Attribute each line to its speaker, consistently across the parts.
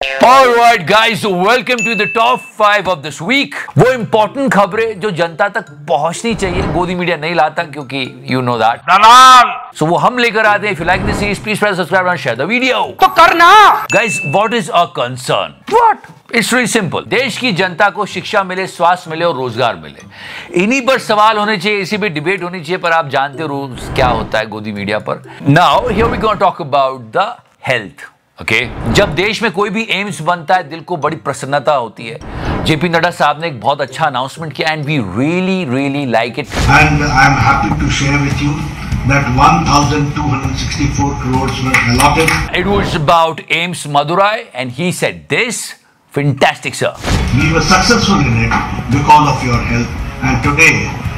Speaker 1: Alright guys, so welcome to the top 5 of this week. वो important खबरें जो जनता तक पहुंचनी चाहिए, गोदी मीडिया नहीं लाता क्योंकि you know that. Dalal! So वो हम लेकर आते हैं. If you like this series, please press subscribe and share the video.
Speaker 2: तो करना!
Speaker 1: Guys, what is our concern? What? It's really simple. देश की जनता को शिक्षा मिले, स्वास्थ्य मिले और रोजगार मिले. इन्हीं पर सवाल होने चाहिए, इसी पे डिबेट होनी चाहिए. पर आप जानते हो रोज क्या होता है गोदी मीडिया पर. Now here we gonna talk about the health. Okay जब देश में कोई भी एम्स बनता है दिल को बड़ी प्रसन्नता होती है. जेपी नड्डा साहब ने एक बहुत अच्छा अनाउंसमेंट किया and we really like it.
Speaker 3: And I am happy to share with you that 1264 crores were allotted.
Speaker 1: It was about AIIMS Madurai and he said this. Fantastic, sir.
Speaker 3: We were successful in it because of your help, and today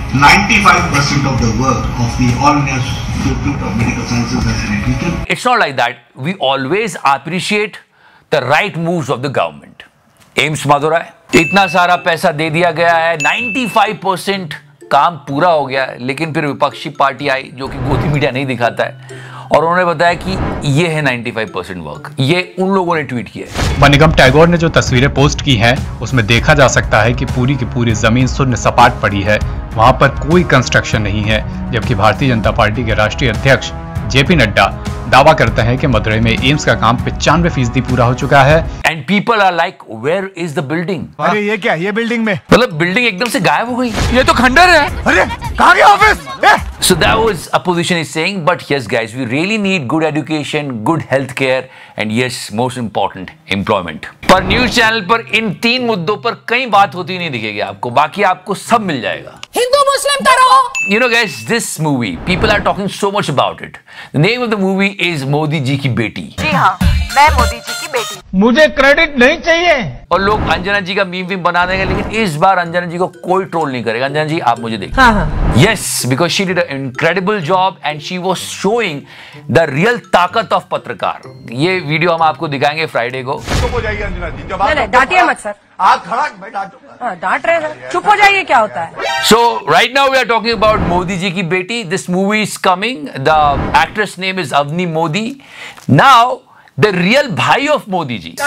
Speaker 3: 95% of the work of the All India Institute of Medical Sciences has completed.
Speaker 1: It's not like that. We always appreciate the right moves of the government. AIIMS Madurai, इतना सारा पैसा दे दिया गया है, 95% काम पूरा हो गया. लेकिन फिर विपक्षी पार्टी आई जो कि गोदी मीडिया नहीं दिखाता है और उन्होंने बताया कि ये है 95% वर्क. ये उन लोगों ने ट्वीट किया है.
Speaker 4: वननिगम टैगोर ने जो तस्वीरें पोस्ट की हैं उसमें देखा जा सकता है कि पूरी की पूरी जमीन शून्य सपाट पड़ी है. वहां पर कोई कंस्ट्रक्शन नहीं है. जबकि भारतीय जनता पार्टी के राष्ट्रीय अध्यक्ष जेपी नड्डा दावा करते हैं कि मदुरई में एम्स का काम 95% पूरा हो चुका है.
Speaker 1: And people are like where is the building.
Speaker 2: अरे ये क्या, ये बिल्डिंग में
Speaker 1: मतलब बिल्डिंग एकदम से गायब हो गई.
Speaker 2: ये तो खंडर है. अरे कहाँ गया office?
Speaker 1: So that was a position is saying, but yes guys, we really need good education, good healthcare and yes, most important, employment. पर न्यूज चैनल पर इन 3 मुद्दों पर कई बात होती नहीं दिखेगी आपको. बाकी आपको सब मिल जाएगा.
Speaker 5: हिंदू मुस्लिम करो.
Speaker 1: You know guys, this movie, people are talking so much about it. The name of the movie is Modi ji की बेटी.
Speaker 5: जी हाँ, मैं मोदी जी की बेटी.
Speaker 2: मुझे क्रेडिट नहीं चाहिए.
Speaker 1: और लोग अंजना जी का मीम बना देंगे, लेकिन इस बार अंजना जी को कोई ट्रोल नहीं करेगा. अंजना जी आप मुझे देखिए. Yes, because she did an incredible job and she was showing the real ताकत of पत्रकार. ये वीडियो हम आपको दिखाएंगे फ्राइडे को.
Speaker 2: चुप हो जाइए अंजना जी. जब
Speaker 5: नहीं डांटिए मत सर.
Speaker 2: आप खड़ा मैं डांटूंगा.
Speaker 5: डांट रहे सर. चुप हो जाइए, क्या होता है.
Speaker 1: So right now we are talking about Modi ji की बेटी. This movie is coming. The actress name is Avni Modi. Now the real bhai of Modi ji.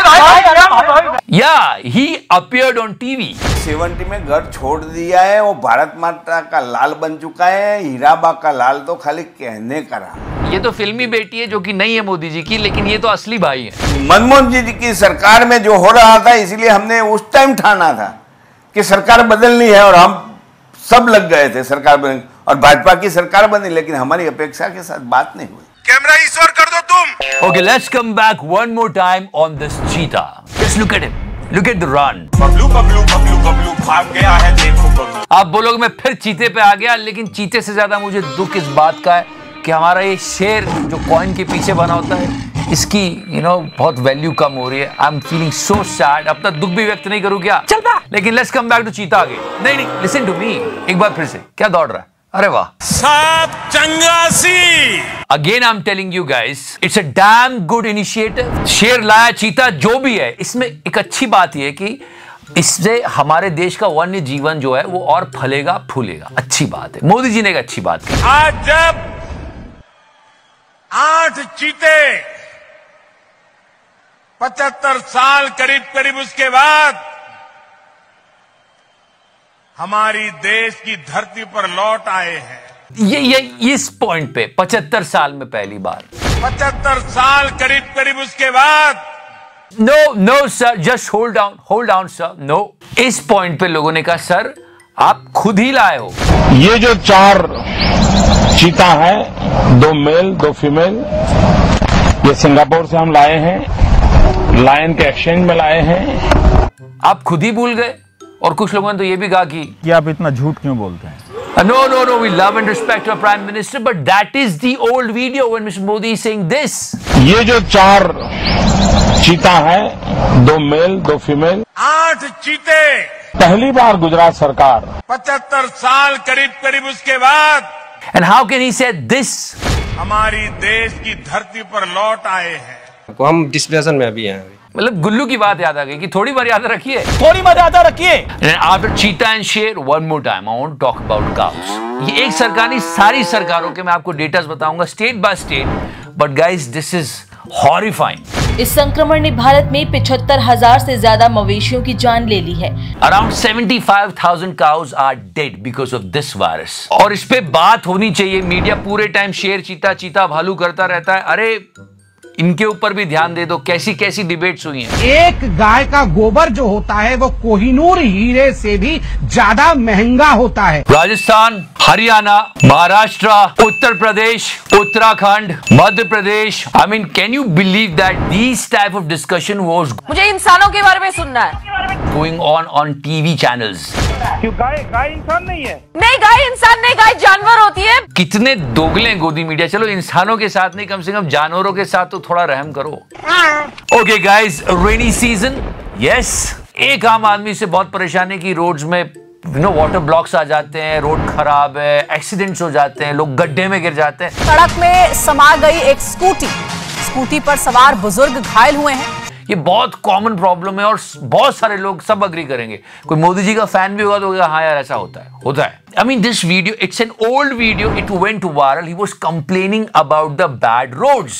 Speaker 1: Yeah, he appeared on TV.
Speaker 6: 70 में घर छोड़ दिया है. वो भारत माता का लाल बन चुका है. हीराबा का लाल तो खाली कहने का रहा.
Speaker 1: ये तो फिल्मी बेटी है जो कि नहीं है मोदी जी की, लेकिन ये तो असली भाई है.
Speaker 6: मनमोहन जी की सरकार में जो हो रहा था, इसलिए हमने उस टाइम ठाना था कि सरकार बदलनी है और हम सब लग गए थे सरकार बदलने. और भाजपा की सरकार बनी, लेकिन हमारी अपेक्षा के साथ बात नहीं हुई.
Speaker 2: कैमरा ईश्वर कर दो तुम.
Speaker 1: Okay, let's come back one more time on this cheetah. Just look at him. Look at the run.
Speaker 2: Bablu Bablu Bablu Bablu भाग गया है, देखो बबलू.
Speaker 1: आप बोलोगे मैं फिर चीते पे आ गया, लेकिन चीते से ज्यादा मुझे दुख इस बात का है कि हमारा ये शेर जो कॉइन के पीछे बना होता है, इसकी बहुत वैल्यू कम हो रही है. I am feeling so sad. अपना दुख भी व्यक्त नहीं करूं क्या? चल बा. लेकिन लेट्स कम बैक टू चीता आगे. नहीं, लिसन टू मी. एक बार फिर से क्या दौड़ रहा है. अरे वाह
Speaker 2: साहब चंगासी.
Speaker 1: Again I am telling you guys, it's a damn good initiative. शेर लाया, चीता जो भी है. इसमें एक अच्छी बात यह है कि इससे हमारे देश का वन्य जीवन जो है वो और फलेगा फूलेगा. अच्छी बात है. मोदी जी ने एक अच्छी बात की.
Speaker 2: आज जब 8 चीते 75 साल करीब उसके बाद हमारी देश की धरती पर लौट आए हैं.
Speaker 1: ये इस पॉइंट पे 75 साल में पहली बार.
Speaker 2: 75 साल करीब उसके बाद.
Speaker 1: No sir, just hold down sir. No, इस पॉइंट पे लोगों ने कहा सर आप खुद ही लाए हो.
Speaker 7: ये जो 4 चीता है, 2 मेल 2 फीमेल, ये सिंगापुर से हम लाए हैं. लायन के एक्सचेंज में लाए हैं.
Speaker 1: आप खुद ही भूल गए. और कुछ लोगों ने तो ये भी कहा कि
Speaker 8: आप इतना झूठ क्यों बोलते हैं.
Speaker 1: No, we love and respect our Prime Minister, but that is the old video when Mr. Modi is saying this.
Speaker 7: ये जो 4 चीता है, 2 मेल 2 फीमेल,
Speaker 2: 8 चीते.
Speaker 7: पहली बार गुजरात सरकार
Speaker 2: 75 साल करीब उसके बाद.
Speaker 1: And how can he say this?
Speaker 2: हमारी देश की धरती पर लौट आए हैं.
Speaker 9: हम डिस्प्रेशन में अभी हैं.
Speaker 1: मतलब गुल्लू की बात याद आ गई कि थोड़ी मर्यादा रखिए. आफ्टर चीता एंड शेर, one more time I want to talk about cows. ये एक सरकार नहीं, सारी सरकारों के मैं आपको डेटास बताऊंगा state by state. But guys, this is horrifying.
Speaker 8: इस संक्रमण ने भारत में 75,000 से ज्यादा मवेशियों की जान ले ली है।
Speaker 1: Around 75,000 cows are dead because of this virus. और इस पे बात होनी चाहिए। मीडिया पूरे टाइम शेर चीता चीता भालू करता रहता है। अरे इनके ऊपर भी ध्यान दे दो। कैसी कैसी डिबेट्स हुई हैं।
Speaker 10: एक गाय का गोबर जो होता है वो कोहिनूर हीरे से भी ज्यादा महंगा होता है।
Speaker 1: Rajasthan, Haryana, Maharashtra, Uttar Pradesh, Uttarakhand, Madhya Pradesh, I mean can you believe that this type of discussion was
Speaker 5: मुझे इंसानों के बारे में सुनना है
Speaker 1: गोइंग ऑन टीवी चैनल्स।
Speaker 2: क्यों गाय इंसान नहीं है?
Speaker 5: नहीं, गाय इंसान नहीं, गाय जानवर होती है।
Speaker 1: कितने दोगले हैं गोदी मीडिया। चलो इंसानों के साथ नहीं, कम से कम जानवरों के साथ तो थोड़ा रहम करो। Okay guys, rainy season, yes. एक आम आदमी से बहुत परेशानी की रोड्स में वाटर ब्लॉक्स आ जाते हैं, रोड खराब है, एक्सीडेंट्स हो जाते हैं, लोग गड्ढे में गिर जाते हैं।
Speaker 5: सड़क में समा गई एक स्कूटी पर सवार बुजुर्ग घायल हुए हैं।
Speaker 1: ये बहुत कॉमन प्रॉब्लम है और बहुत सारे लोग सब अग्री करेंगे। कोई मोदी जी का फैन भी होगा तो होगा हाँ यार ऐसा होता है। I mean this video, it's an old video, it went viral. He was complaining about the bad roads.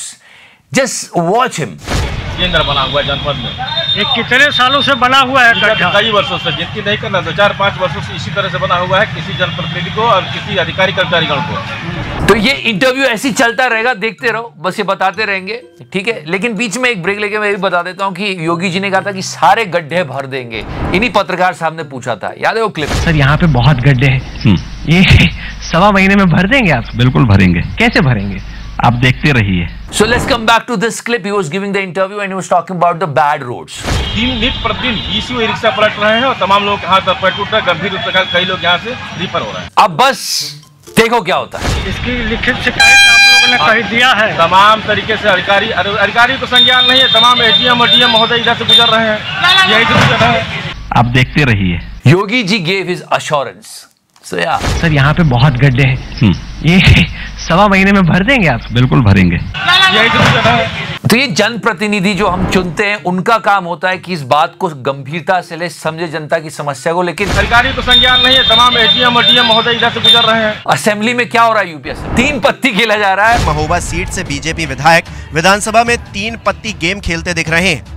Speaker 1: Just watch him.
Speaker 11: केंद्र बना हुआ है जनपद में।
Speaker 12: ये कितने सालों से बना हुआ है?
Speaker 11: कई वर्षों से, जिनकी नहीं करना 4-5 वर्षों से इसी तरह से बना हुआ है, किसी जनप्रतिनिधि को और किसी अधिकारी कर्मचारीगण को।
Speaker 1: तो ये इंटरव्यू ऐसे ही चलता रहेगा, देखते रहो, बस ये बताते रहेंगे, ठीक है। लेकिन बीच में एक ब्रेक लेके मैं भी बता देता हूँ कि योगी जी ने कहा था कि सारे गड्ढे भर देंगे। इन्हीं पत्रकार साहब ने पूछा था, याद है वो क्लिप?
Speaker 13: सर यहाँ पे बहुत गड्ढे हैं, ये 1.25 महीने में भर देंगे आप?
Speaker 14: बिल्कुल भरेंगे।
Speaker 13: कैसे भरेंगे?
Speaker 14: आप देखते रहिए।
Speaker 1: So let's come back to this clip. He was giving the interview and he was talking about the bad roads.
Speaker 11: प्रतिदिन 20 रिक्शा पलट रहे हैं और तमाम लोगों के हाथ पैर टूट रहे हैं, गंभीर रूप से कई लोग यहाँ से रिफर हो रहे हैं।
Speaker 1: अब बस देखो क्या होता है।
Speaker 12: इसकी लिखित शिकायत आप लोगों ने कहीं दिया है?
Speaker 11: तमाम तरीके से अधिकारी को संज्ञान नहीं है, तमाम एडीएम और डीएम महोदय इधर से गुजर रहे हैं, यही से गुजर रहे हैं।
Speaker 14: आप देखते रहिए।
Speaker 1: Yogi ji gave his assurance. So yeah.
Speaker 13: Sir यहाँ पे बहुत गड्ढे हैं, ये 1.25 महीने में भर देंगे आप?
Speaker 14: बिल्कुल भरेंगे।
Speaker 11: यही से गुजर रहे हैं।
Speaker 1: तो ये जनप्रतिनिधि जो हम चुनते हैं उनका काम होता है कि इस बात को गंभीरता से ले, समझे जनता की समस्या को। लेकिन
Speaker 11: अधिकारी को संज्ञान नहीं है, तमाम एडीएम और डीएम महोदय इधर से गुजर रहे हैं।
Speaker 1: असेंबली में क्या हो रहा है? यूपीएससी 3 पत्ती खेला जा रहा है।
Speaker 15: महोबा सीट से बीजेपी विधायक विधानसभा में 3 पत्ती गेम खेलते दिख रहे हैं।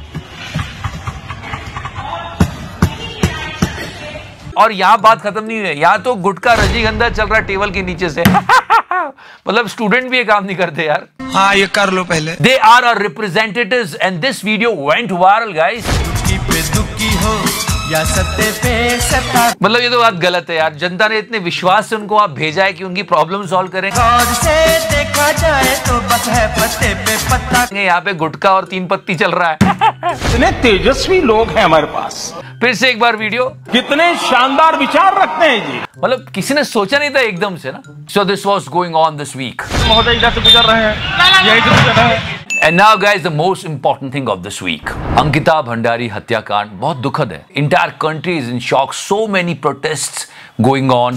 Speaker 1: और यहाँ बात खत्म नहीं हुई है, यहाँ तो गुटखा रजनीगंधा चल रहा है टेबल के नीचे से। मतलब स्टूडेंट भी ये काम नहीं करते यार।
Speaker 9: हाँ ये कर लो पहले।
Speaker 1: They are our representatives and this video went viral guys.
Speaker 9: हो या सत्ते पे सत्ता।
Speaker 1: मतलब ये तो बात गलत है यार। जनता ने इतने विश्वास से उनको आप भेजा है कि उनकी प्रॉब्लम सॉल्व करेंगे।
Speaker 9: से देखा जाए तो बस है पत्ते पे पत्ता।
Speaker 1: यहाँ पे गुटखा और 3 पत्ती चल रहा है।
Speaker 2: इतने तेजस्वी लोग हैं हमारे पास।
Speaker 1: फिर से एक बार वीडियो।
Speaker 2: कितने शानदार विचार रखते हैं जी।
Speaker 1: मतलब किसी ने सोचा नहीं था एकदम से ना। So this was going on this week.
Speaker 11: महोदय इधर से गुजर रहे हैं, यही से गुजर रहे हैं।
Speaker 1: And now guys, the most important thing of this week. Ankita Bhandari हत्याकांड बहुत दुखद है। Entire country is in shock. So many protests going on.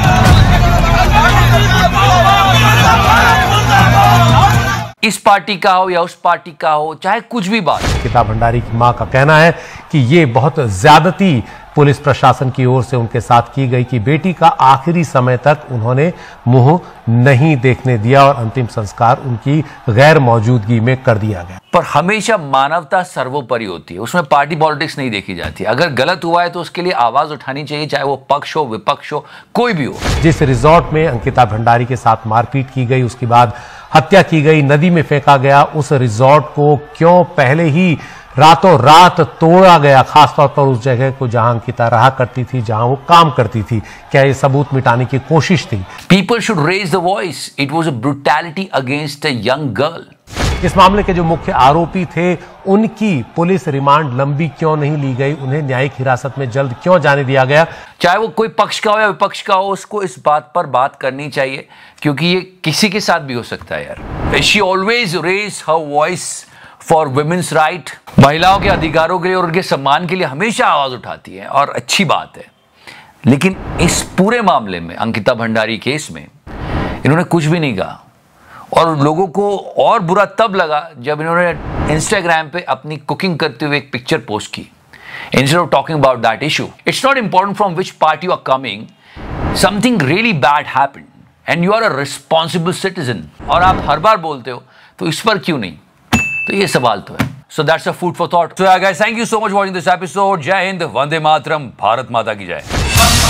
Speaker 1: इस पार्टी का हो या उस पार्टी का हो, चाहे कुछ भी बात।
Speaker 16: अंकिता भंडारी की मां का कहना है कि ये बहुत ज्यादती पुलिस प्रशासन की ओर से उनके साथ की गई कि बेटी का आखिरी समय तक उन्होंने मुंह नहीं देखने दिया और अंतिम संस्कार उनकी गैर मौजूदगी में कर दिया गया।
Speaker 1: पर हमेशा मानवता सर्वोपरि होती है, उसमें पार्टी पॉलिटिक्स नहीं देखी जाती। अगर गलत हुआ है तो उसके लिए आवाज उठानी चाहिए, चाहे वो पक्ष हो विपक्ष हो कोई भी हो।
Speaker 16: जिस रिजॉर्ट में अंकिता भंडारी के साथ मारपीट की गई, उसके बाद हत्या की गई, नदी में फेंका गया, उस रिजॉर्ट को क्यों पहले ही रातों रात तोड़ा गया, खासतौर पर उस जगह को जहां अंकिता रहा करती थी, जहां वो काम करती थी? क्या ये सबूत मिटाने की कोशिश थी?
Speaker 1: People should raise the voice. It was a brutality against a young girl.
Speaker 16: इस मामले के जो मुख्य आरोपी थे उनकी पुलिस रिमांड लंबी क्यों नहीं ली गई? उन्हें न्यायिक हिरासत में जल्द क्यों जाने दिया गया?
Speaker 1: चाहे वो कोई पक्ष का हो या विपक्ष का हो, उसको इस बात पर बात करनी चाहिए, क्योंकि ये किसी के साथ भी हो सकता है यार। She always raise her voice for women's right. महिलाओं के अधिकारों के लिए और उनके सम्मान के लिए हमेशा आवाज उठाती है और अच्छी बात है। लेकिन इस पूरे मामले में, अंकिता भंडारी केस में, इन्होंने कुछ भी नहीं कहा और लोगों को और बुरा तब लगा जब इन्होंने इंस्टाग्राम पे अपनी कुकिंग करते हुए एक पिक्चर पोस्ट की। Instead of talking about that issue, it's not important from which party you are coming. Something really bad happened and you are a responsible citizen. और आप हर बार बोलते हो तो इस पर क्यों नहीं? तो ये सवाल तो है। So that's a food for thought. So yeah guys, thank you so much for watching this episode. जय हिंद, वंदे मातरम, भारत माता की जय।